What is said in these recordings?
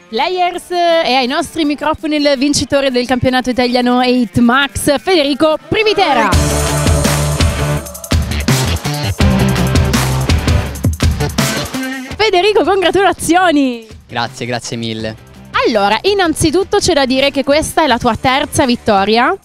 Players e ai nostri microfoni il vincitore del campionato italiano 8 Max, Federico Privitera. Federico, congratulazioni! Grazie mille. Allora, innanzitutto c'è da dire che questa è la tua terza vittoria.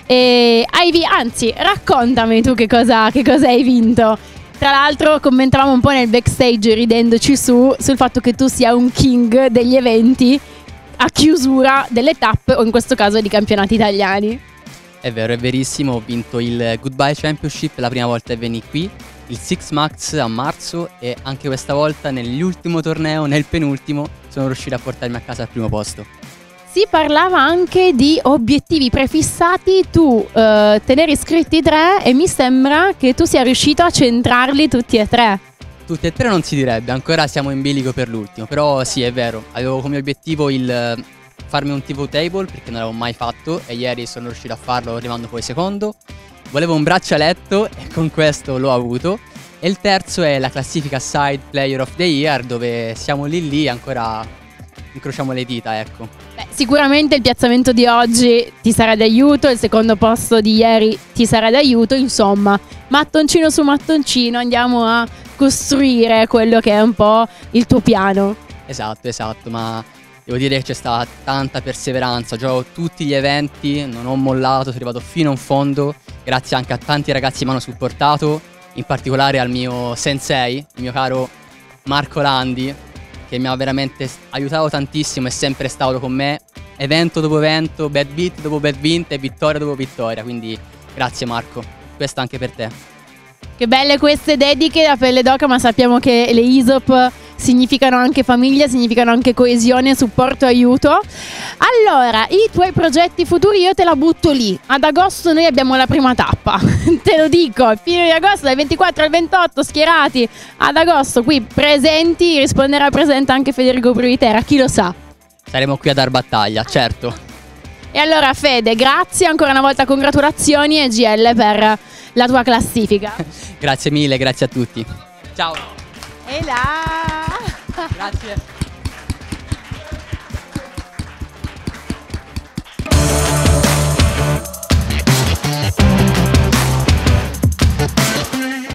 Anzi, raccontami tu che cosa hai vinto. Tra l'altro commentavamo un po' nel backstage ridendoci sul fatto che tu sia un king degli eventi a chiusura delle tappe o in questo caso di campionati italiani. È vero, è verissimo, ho vinto il Goodbye Championship la prima volta che venni qui, il 6 Max a marzo e anche questa volta nell'ultimo torneo, nel penultimo, sono riuscito a portarmi a casa al primo posto. Si parlava anche di obiettivi prefissati, tu te ne eri iscritti 3 e mi sembra che tu sia riuscito a centrarli tutti e 3. Tutti e 3 non si direbbe, ancora siamo in bilico per l'ultimo, però sì è vero, avevo come obiettivo il farmi un TV table perché non l'avevo mai fatto e ieri sono riuscito a farlo arrivando poi secondo. Volevo un braccialetto e con questo l'ho avuto. E il terzo è la classifica Side Player of the Year dove siamo lì ancora incrociamo le dita, ecco. Beh, sicuramente il piazzamento di oggi ti sarà d'aiuto, il secondo posto di ieri ti sarà d'aiuto, insomma, mattoncino su mattoncino andiamo a costruire quello che è un po' il tuo piano. Esatto, ma devo dire che c'è stata tanta perseveranza, gioco tutti gli eventi, non ho mollato, sono arrivato fino in fondo, grazie anche a tanti ragazzi che mi hanno supportato, in particolare al mio sensei, il mio caro Marco Landi, che mi ha veramente aiutato tantissimo, è sempre stato con me, evento dopo evento, bad beat dopo bad beat e vittoria dopo vittoria, quindi grazie Marco, questa anche per te. Che belle queste dediche da pelle d'oca, ma sappiamo che le ISOP significano anche famiglia, significano anche coesione, supporto, aiuto. Allora, i tuoi progetti futuri io te la butto lì. Ad agosto noi abbiamo la prima tappa, te lo dico, fine di agosto dal 24 al 28 schierati ad agosto qui presenti, risponderà presente anche Federico Privitera, chi lo sa. Saremo qui a dar battaglia, certo. E allora Fede, grazie ancora una volta, congratulazioni e GL per la tua classifica. Grazie mille, grazie a tutti. Ciao. E là. Grazie.